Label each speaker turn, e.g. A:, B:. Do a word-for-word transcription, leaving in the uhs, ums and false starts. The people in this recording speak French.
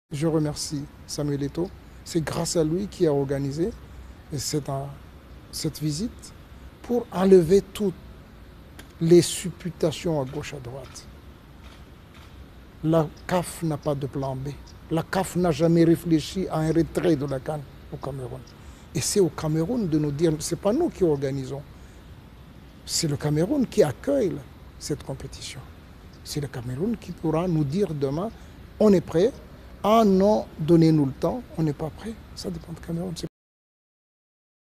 A: Je remercie Samuel Eto'o. C'est grâce à lui qui a organisé cette, cette visite pour enlever toutes les supputations à gauche à droite. La C A F n'a pas de plan B. La C A F n'a jamais réfléchi à un retrait de la CAN au Cameroun. Et c'est au Cameroun de nous dire, ce n'est pas nous qui organisons, c'est le Cameroun qui accueille cette compétition. C'est le Cameroun qui pourra nous dire demain, on est prêt. Ah non, donnez-nous le temps, on n'est pas prêt. Ça dépend du Cameroun.